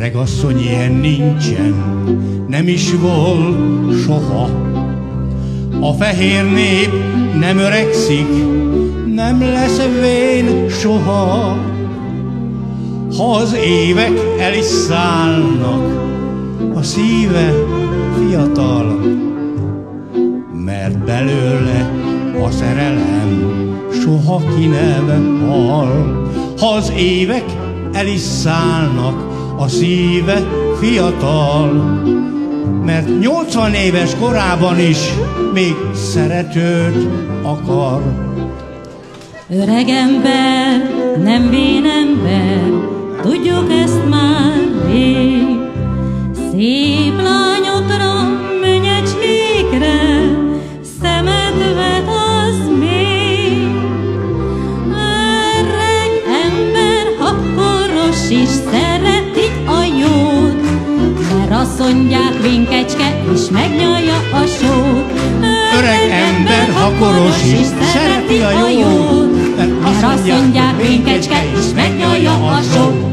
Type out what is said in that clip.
Öregasszony, ilyen nincsen, nem is volt soha. A fehér nép nem öregszik, nem lesz vén soha. Ha az évek el is szállnak, a szíve fiatal, mert belőle a szerelem soha ki nem hal. Ha az évek el is szállnak, a szíve fiatal, mert 80 éves korában is még szeretőt akar. Öreg ember, nem vén ember, tudjuk ezt már rég. Szép lányokra, mönyecskékre szemet vet az még. Öreg ember, ha koros is szereti a jót, mert azt mondják, vénkecske is megnyalja a sót. Öreg ember, ha koros is szereti a jót, mert azt mondják, vénkecske is megnyalja a sót.